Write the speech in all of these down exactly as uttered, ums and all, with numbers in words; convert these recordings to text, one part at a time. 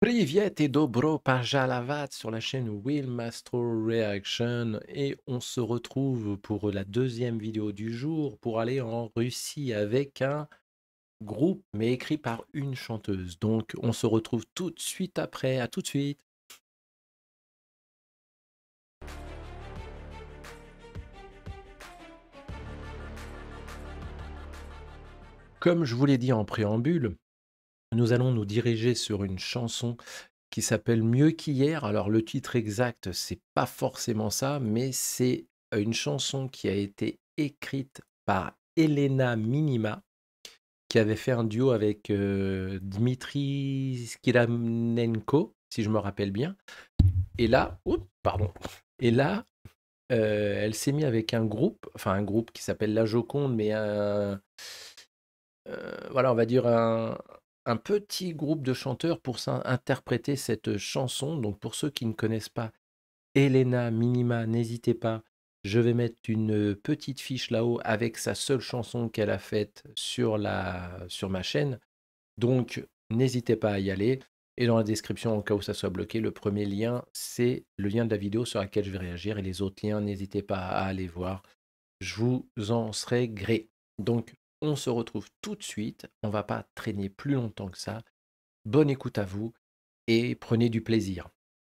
Privet et dobro pajalavat sur la chaîne Will Mastro Reaction et on se retrouve pour la deuxième vidéo du jour pour aller en Russie avec un groupe mais écrit par une chanteuse. Donc on se retrouve tout de suite après, à tout de suite. Comme je vous l'ai dit en préambule, nous allons nous diriger sur une chanson qui s'appelle Mieux qu'hier. Alors le titre exact, c'est pas forcément ça, mais c'est une chanson qui a été écrite par Elena Minima, qui avait fait un duo avec euh, Dmitri Skiranenko, si je me rappelle bien. Et là, oups, pardon. Et là, euh, elle s'est mise avec un groupe, enfin un groupe qui s'appelle La Joconde, mais un, euh, voilà, on va dire un, un petit groupe de chanteurs pour s'in- interpréter cette chanson. Donc pour ceux qui ne connaissent pas Elena Minima, n'hésitez pas. Je vais mettre une petite fiche là-haut avec sa seule chanson qu'elle a faite sur, la, sur ma chaîne. Donc n'hésitez pas à y aller. Et dans la description, au cas où ça soit bloqué, le premier lien, c'est le lien de la vidéo sur laquelle je vais réagir. Et les autres liens, n'hésitez pas à aller voir. Je vous en serai gré. Donc on se retrouve tout de suite. On ne va pas traîner plus longtemps que ça. Bonne écoute à vous et prenez du plaisir.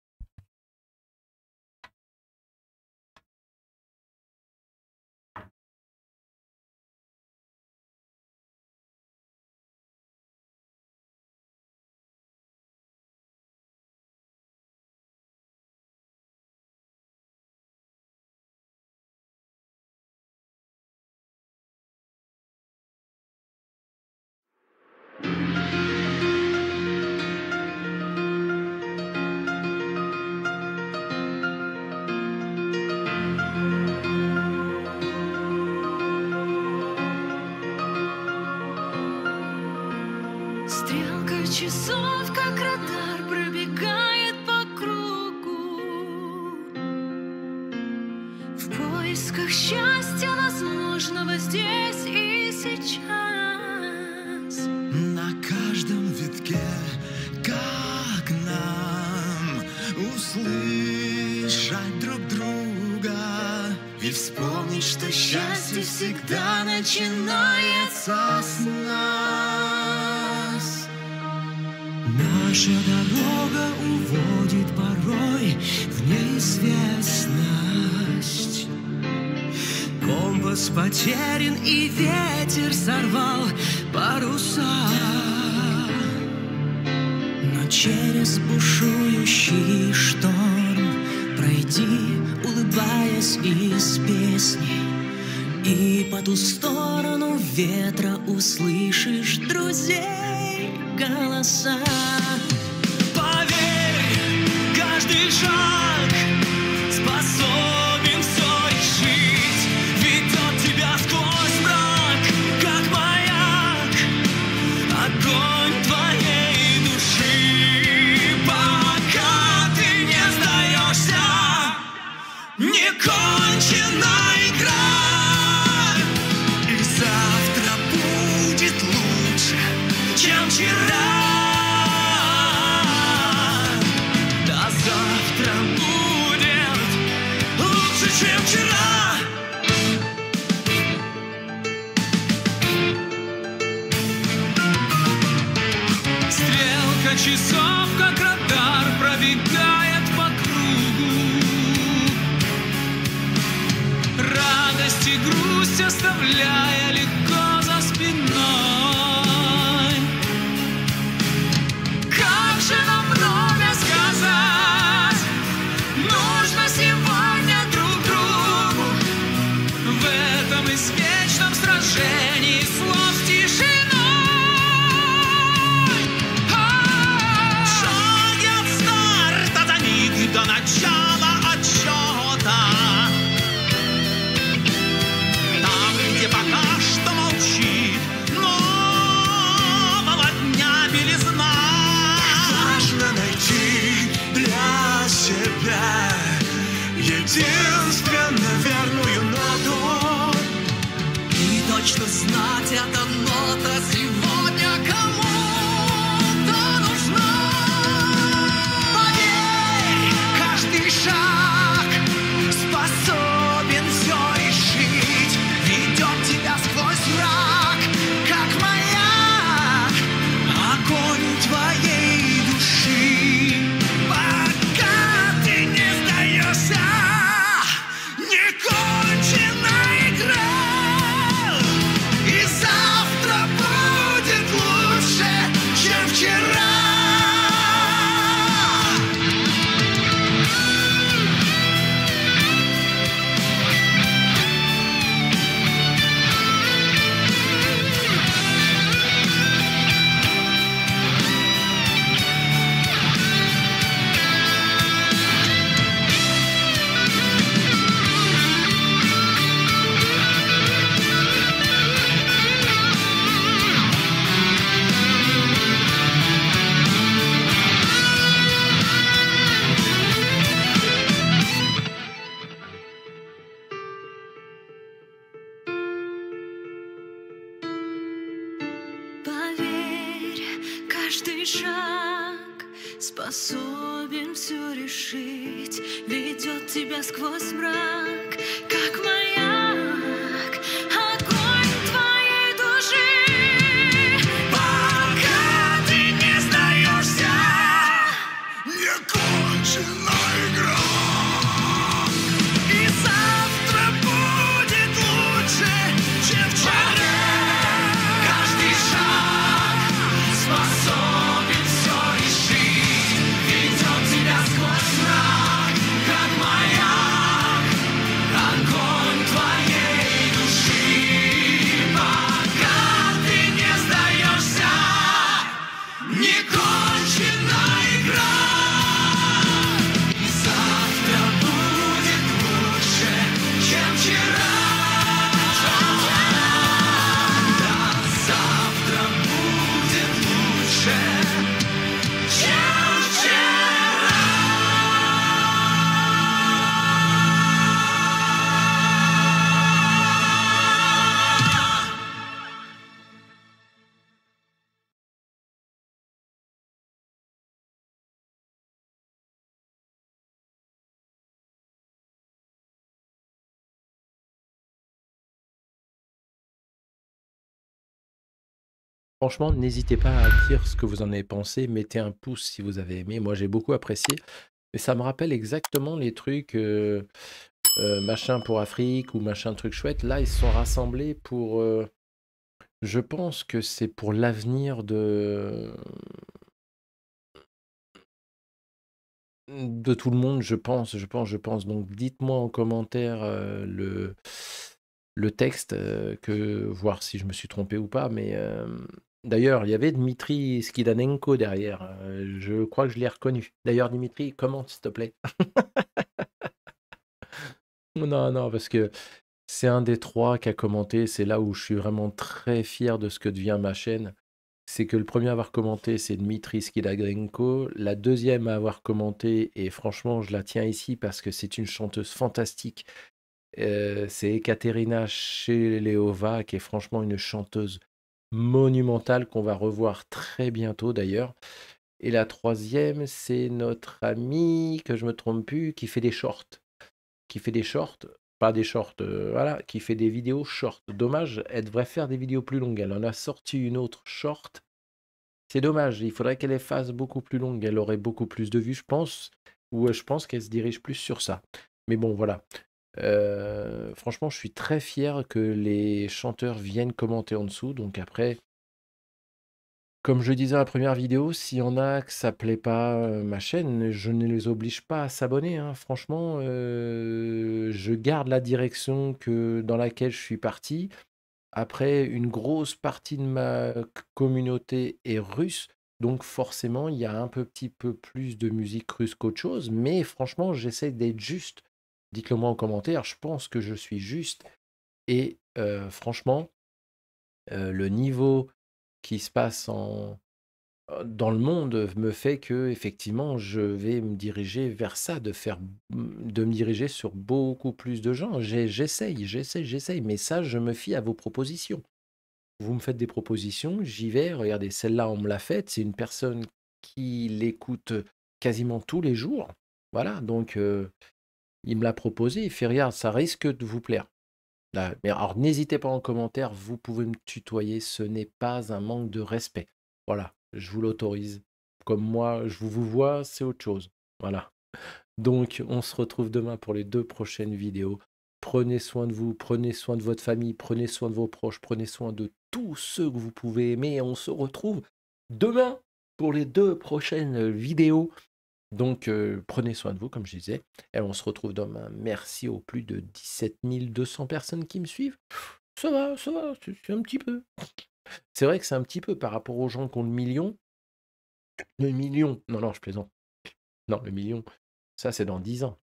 Стрелка часов, как радар, пробегает по кругу в поисках счастья возможного здесь и сейчас. На каждом витке, как нам услышать друг друга и вспомнить, что счастье всегда начинается с нас. Наша дорога уводит порой в неизвестность. Компас потерян и ветер сорвал паруса. Но через бушующий шторм пройди, улыбаясь из песни, и по ту сторону ветра услышишь друзей голоса. Поверь, каждый шаг способен все решить, ведет тебя сквозь мрак, как маяк, огонь твоей души. Пока ты не сдаешься, не кончена игра, и завтра будет лучше, чем вчера. Да завтра будет лучше, чем вчера. Стрелка часов, как радар, пробегает по кругу. Радость и грусть оставляя легко за спиной. Как же нам много сказать нужно сегодня друг другу в этом извечном сражении слов с тишиной. Шаги от старта до миг до начала отсчета. Там, где пока что молчит нового дня белизна. Важно найти для себя единственно верную ноту и точно знать, эта нота сегодня кому-то нужна. шаг способен все решить, ведет тебя сквозь мрак, как маяк, огонь твоей души. Пока ты не сдаешься, не кончена игра. И завтра будет лучше, чем вчера. Каждый шаг способен все решить, ведет тебя сквозь мрак, как маяк, огонь твоей души. Пока ты не сдаешься, не кончена игра. И завтра будет лучше, чем вчера. Да, завтра будет лучше, чем вчера. Franchement, n'hésitez pas à dire ce que vous en avez pensé. Mettez un pouce si vous avez aimé. Moi, j'ai beaucoup apprécié. Et ça me rappelle exactement les trucs euh, euh, machin pour Afrique ou machin truc chouette. Là, ils se sont rassemblés pour. euh, je pense que c'est pour l'avenir de de tout le monde. Je pense, je pense, je pense. Donc, dites-moi en commentaire euh, le le texte, euh, que voir si je me suis trompé ou pas. Mais euh, d'ailleurs, il y avait Dmitri Skidanenko derrière. euh, je crois que je l'ai reconnu. D'ailleurs, Dimitri, commente s'il te plaît. Non, non, parce que c'est un des trois qui a commenté. C'est là où je suis vraiment très fier de ce que devient ma chaîne. C'est que le premier à avoir commenté, c'est Dmitri Skidanenko. La deuxième à avoir commenté, et franchement, je la tiens ici parce que c'est une chanteuse fantastique. euh, c'est Ekaterina Sheleova, qui est franchement une chanteuse monumentale qu'on va revoir très bientôt d'ailleurs. Et la troisième, c'est notre ami, que je me trompe plus, qui fait des shorts. Qui fait des shorts, pas des shorts, euh, voilà, qui fait des vidéos shorts. Dommage, elle devrait faire des vidéos plus longues. Elle en a sorti une autre short. C'est dommage, il faudrait qu'elle les fasse beaucoup plus longue. Elle aurait beaucoup plus de vues, je pense. Ou euh, je pense qu'elle se dirige plus sur ça. Mais bon, voilà. Euh, franchement, je suis très fier que les chanteurs viennent commenter en dessous. Donc après, comme je disais dans la première vidéo, s'il y en a que ça plaît pas euh, ma chaîne, je ne les oblige pas à s'abonner, hein. Franchement, euh, je garde la direction que, dans laquelle je suis parti. Après, une grosse partie de ma c- communauté est russe, donc forcément, il y a un peu, petit peu plus de musique russe qu'autre chose. Mais franchement, j'essaie d'être juste. Dites-le moi en commentaire, je pense que je suis juste. Et euh, franchement, euh, le niveau qui se passe en, euh, dans le monde me fait que effectivement je vais me diriger vers ça, de faire de me diriger sur beaucoup plus de gens. J'ai- J'essaye, j'essaye, j'essaye, mais ça, je me fie à vos propositions. Vous me faites des propositions, j'y vais. Regardez, celle-là, on me l'a faite. C'est une personne qui l'écoute quasiment tous les jours. Voilà, donc euh, il me l'a proposé. Il fait, regarde, ça risque de vous plaire. Là, mais alors, n'hésitez pas en commentaire, vous pouvez me tutoyer, ce n'est pas un manque de respect. Voilà, je vous l'autorise. Comme moi, je vous vous vois, c'est autre chose. Voilà. Donc, on se retrouve demain pour les deux prochaines vidéos. Prenez soin de vous, prenez soin de votre famille, prenez soin de vos proches, prenez soin de tous ceux que vous pouvez aimer. Et on se retrouve demain pour les deux prochaines vidéos. Donc, euh, prenez soin de vous, comme je disais. Et on se retrouve demain. Merci aux plus de dix-sept mille deux cents personnes qui me suivent. Ça va, ça va, c'est c'est un petit peu. C'est vrai que c'est un petit peu par rapport aux gens qui ont le million. Le million, non, non, je plaisante. Non, le million, ça c'est dans dix ans.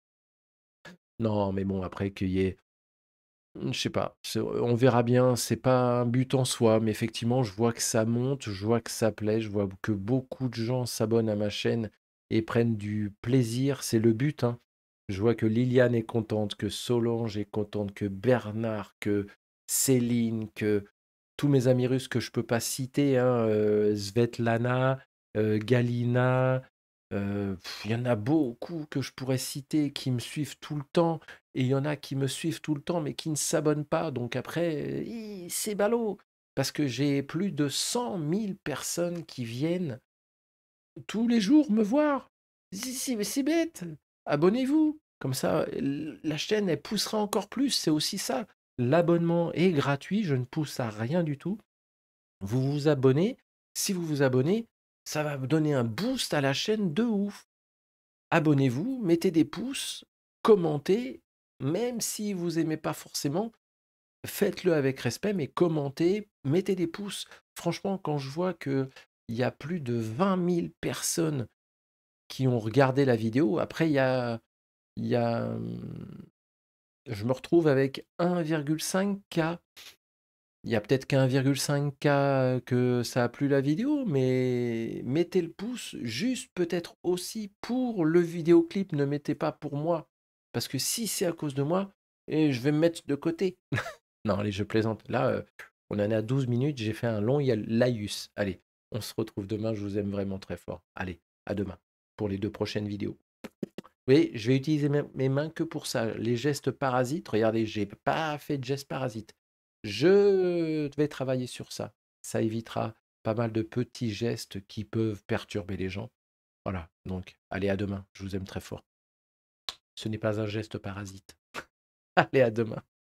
Non, mais bon, après qu'il y ait, je sais pas, c'est- on verra bien, c'est pas un but en soi, mais effectivement, je vois que ça monte, je vois que ça plaît, je vois que beaucoup de gens s'abonnent à ma chaîne et prennent du plaisir, c'est le but, hein. Je vois que Liliane est contente, que Solange est contente, que Bernard, que Céline, que tous mes amis russes que je peux pas citer, hein, euh, Svetlana, heu, Galina, heu, il y en a beaucoup que je pourrais citer qui me suivent tout le temps et il y en a qui me suivent tout le temps, mais qui ne s'abonnent pas. Donc après, hi, c'est ballot parce que j'ai plus de cent mille personnes qui viennent tous les jours me voir. C'est c'est c'est bête. Abonnez-vous. Comme ça, l la chaîne, elle poussera encore plus. C'est aussi ça. L'abonnement est gratuit, je ne pousse à rien du tout. Vous vous abonnez. Si vous vous abonnez, ça va vous donner un boost à la chaîne de ouf. Abonnez-vous, mettez des pouces, commentez, même si vous aimez pas forcément, faites-le avec respect, mais commentez, mettez des pouces. Franchement, quand je vois qu'il y a plus de vingt mille personnes qui ont regardé la vidéo, après il y a il y a, mmh, je me retrouve avec un virgule cinq K. Il y a peut-être qu'un virgule cinq K que ça a plu la vidéo, mais mettez le pouce juste peut-être aussi pour le vidéoclip, ne mettez pas pour moi. Parce que si c'est à cause de moi, et je vais me mettre de côté. Non, allez, je plaisante. Là, euh, on en est à douze minutes, j'ai fait un long ya- laïus. Allez, on se retrouve demain, je vous aime vraiment très fort. Allez, à demain pour les deux prochaines vidéos. Oui, je vais utiliser mes mes mains que pour ça. Les gestes parasites, regardez, j'ai pas fait de gestes parasites. Je vais travailler sur ça. Ça évitera pas mal de petits gestes qui peuvent perturber les gens. Voilà, donc allez, à demain. Je vous aime très fort. Ce n'est pas un geste parasite. Allez, à demain.